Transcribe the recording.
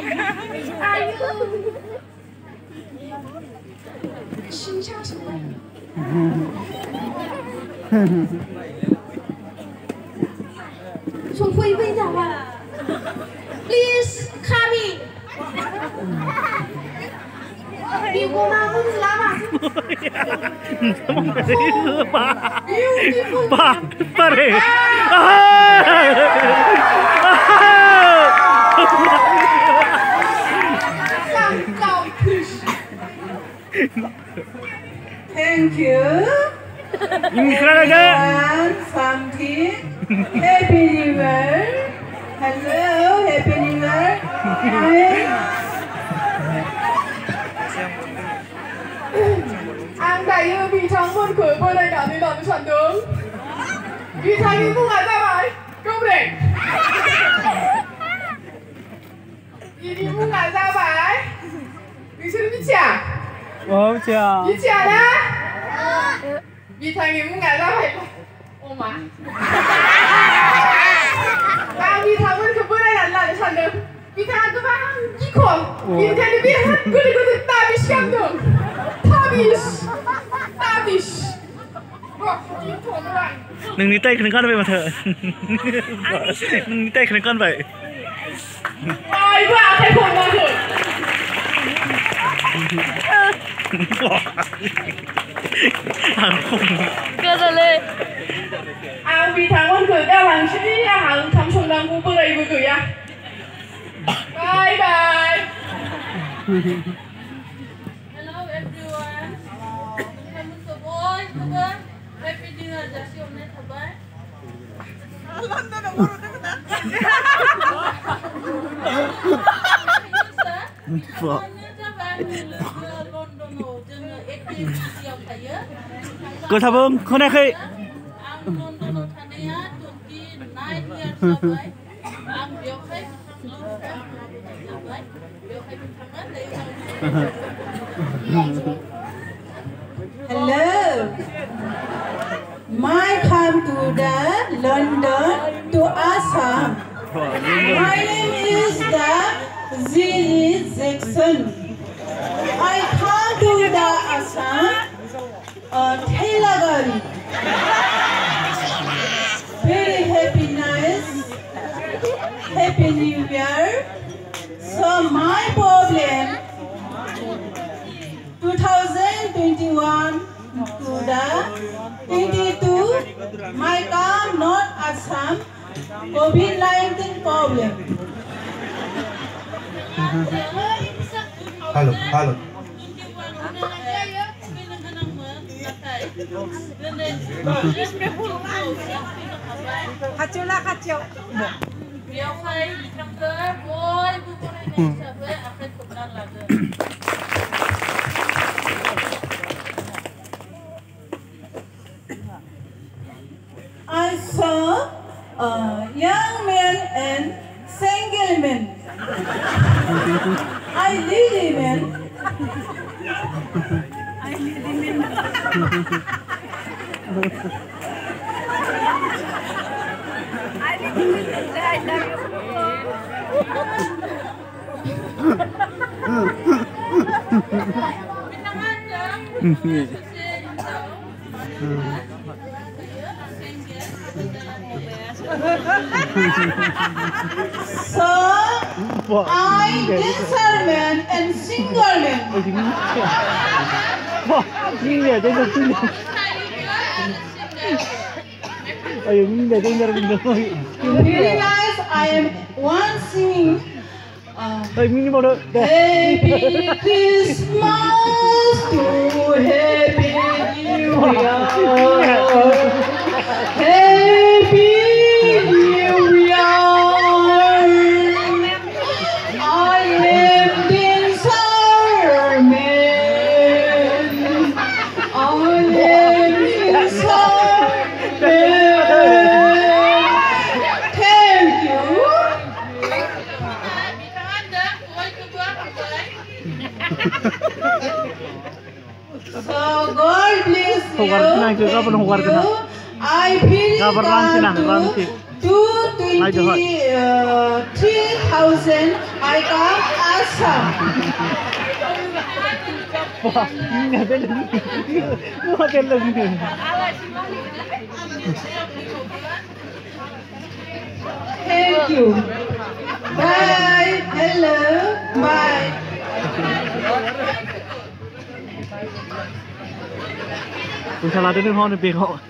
从会飞的话 ，please coming。你姑妈不知道吗？ Thank you. And something. Happy New Year. Hello, Happy New Year. Ang đại ư bị trắng muôn khởi bơi đây cả đi làm trận tướng. Vì thằng đi mua ngài ra bài, công định. Vì đi mua ngài ra bài. Vì sao đi chả? chả. Đi chả đó. Vì thằng đi mua ngài ra bài. Ô má. Vì thằng muôn khởi bơi đây là làm trận tướng. Vì thằng cứ bảo đi khổ. Vì thằng đi biết hết cứ đi ta bị xem được. Tabish. Đừng đi tay con vậy mà thợ. Đừng đi tay con vậy. Ai qua thấy con mà thợ. Cơ ra lên. Ang bị thằng con cười đeo bằng chữ hàng thắm sùng đang vui bữa đây vừa cười à. Bye bye. Hello everyone. Kamu sebuah, sebuah. Happy New Year, just your net apa? Cô thà bông, con này khơi. Hello. My come to the London to Assam. My name is the Zili Jackson. I come to the Assam Telagari. Very happy, nice, happy New Year. So my problem 2021 to the 22 my come not Assam COVID-19 problem. Halo. Kacau lah kacau. Biar saya ditangkap, boy, bukan ini sampai akan kebenar lagi. I saw a young man and single man. I lead him. So I dancer man and singer man. Very nice. I am one singing. Happy Christmas to Happy New Year. Happy New Year. I am dancer man. I am dancer man. Thank you. So God bless you. I feel to 23,000 I come Assam. Wah, ini ada lagi. Ada lagi. Thank you. Bye. Hello. Bye. Tôi sẽ làm đến nước hoa này biệt họ.